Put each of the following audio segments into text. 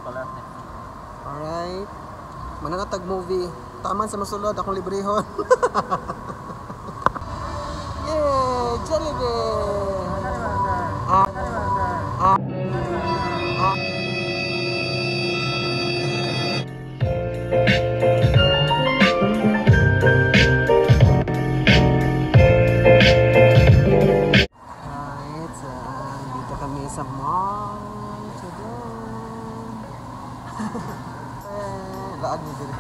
Alright. Mananatag movie. Taman sa masulod, akong librehon. Yay! Jollibee! Alright, so dito kami sa mall today. Laag mo din.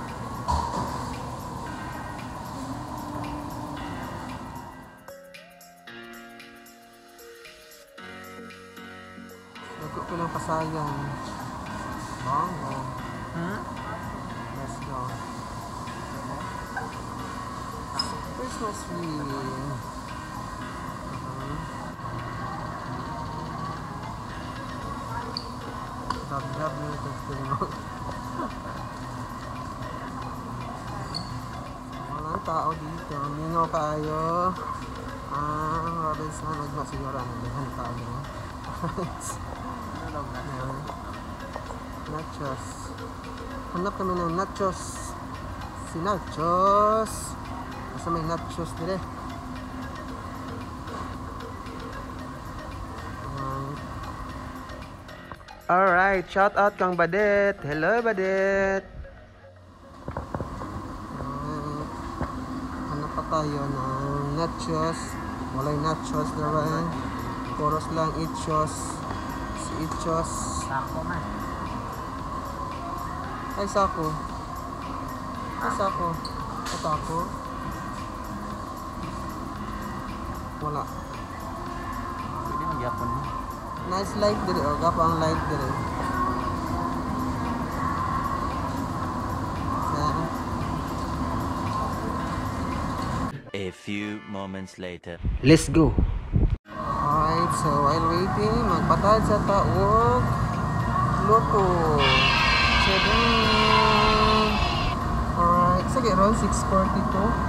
Lago ko ng pasayang. Bongo. Let's go. Christmas tree. Walang tao dito. Mingaw kayo. Ang Robinson. Huwag masiguro ang nagdahan tayo. Nachos. Hanap kami ng nachos. Si Nachos. Basta may nachos dire. Alright, shout out Kang Badet. Hello Badet. Hanap pa tayo ng nachos. Walay nachos naman. Poros lang itchos. Si itchos. Sako man. Ay sako. Ay sako. Sako. Wala. Pwede mo Japon mo. Nice light dire. O, gapa ang light dire. A few moments later. Let's go. Alright, so while waiting, magpatad sa taog. Loko. Tadaan! Alright, sige, around 6:42.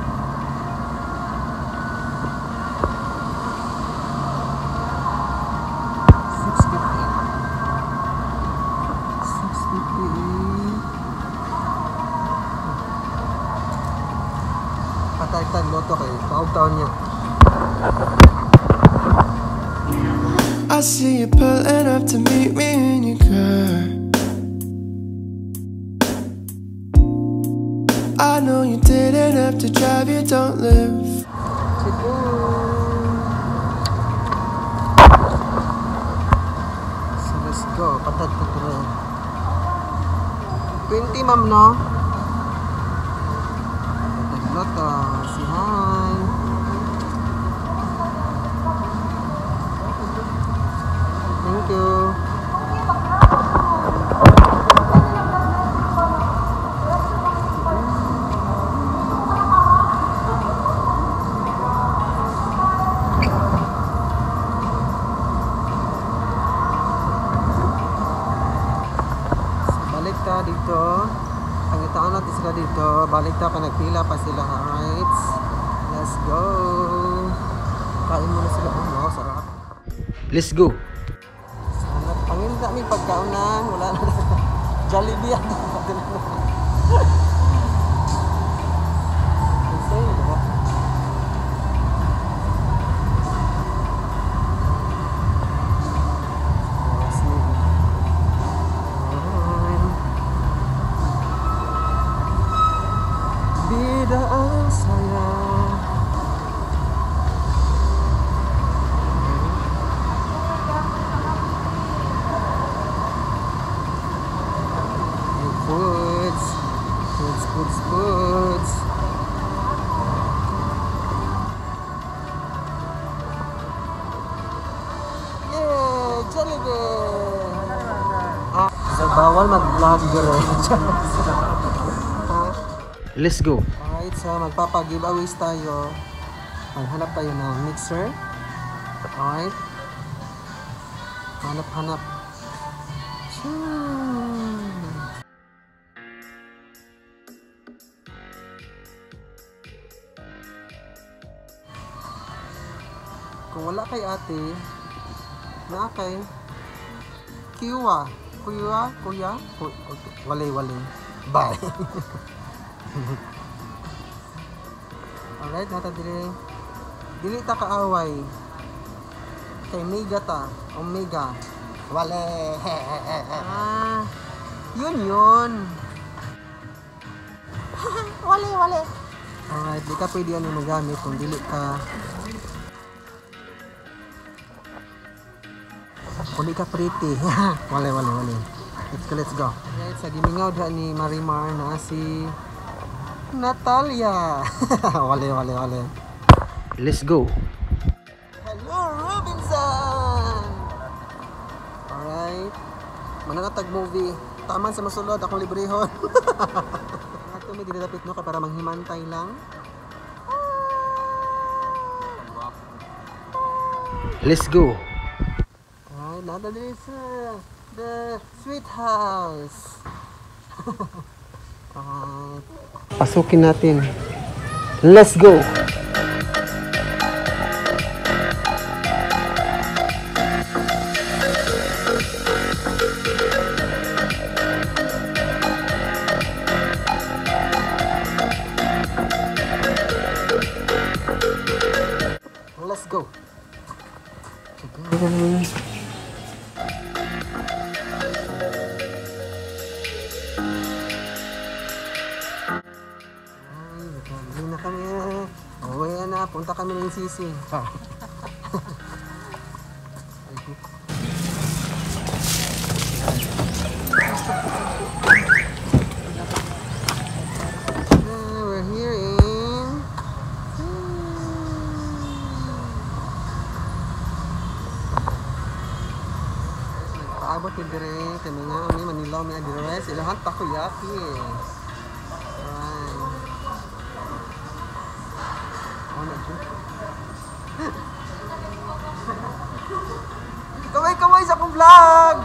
Patay-tan loto kay taon niya. I see you pulling up to meet me in your car. I know you didn't have to drive, you don't live. So let's go, patad pa ko rin. 20 ma'am no? Loto, si hi. Thank you. Balik ta dito. Pangitaan natin sila dito. Balik ta pa, nagpila pa sila. Alright. Let's go. Kain muna sila. Oh, sarap. Let's go. Panginda may pagkaunan. Wala na. Jollibee yan. Insane, diba? Bida ang saya. Foods. Yay! Jollibee! So, bawal mag-vlog bro. Let's go. Alright, so magpapa-giveaways tayo. Maghanap tayo ng mixer. Alright. Hanap. Kung wala kay ate, na kay Kiwa. kuya, kuya. Walay. Bye. Alright, nata dili ta kaaway. Kay Mega ta, Omega. Wale. Yun. Wale. Alright, di ka pwede ano magamit kung dili ka pretty. Wale. Let's go. Alright, sa gimingaw dyan ni Marimar na si Natalia. Wale. Let's go. Hello, Robinson! Alright. Manangatag movie. Taman sa masulod, akong librehon. Ito may dinadapit no ka para manghimantay lang. Let's go. Alright, nada din sa the sweet house. Alright. Pasukin natin. Let's go. Let's go. Ay, na kami. Uwi na, punta kami ng sising. We're here in paabot yung dire kami nga may Manila may address ilahan takoyaki. Alright. Kamay sa akong vlog.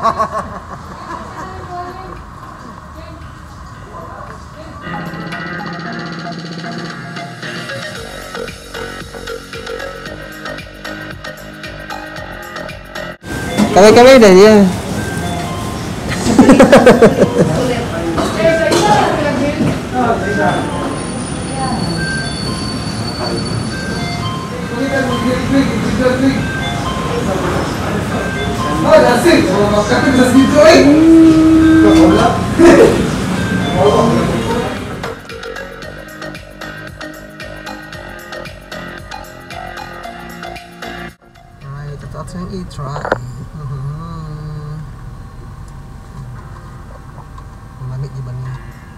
Kamay dah dia. Alright, that's an e-try. Malamig di ba niya?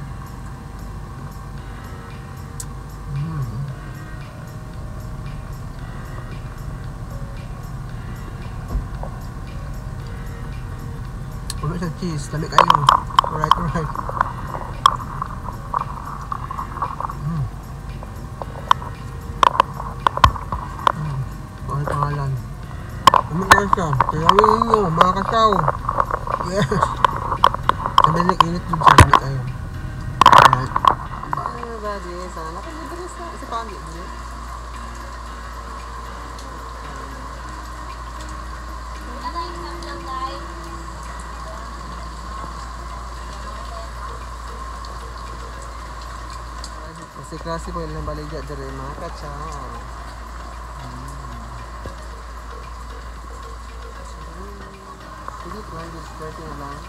Puno siya cheese, lamig kayo. Alright. Ano pangalan? Umigay siya. Kayawin nyo, mga kasaw. Yes. Sabi init yung sa lamig kayo. Alright. Bye, buddy. Sana nakalibre sa pangit. Kasi klase ko yung baligya dere mga kachaw. Sige, 230 na lang.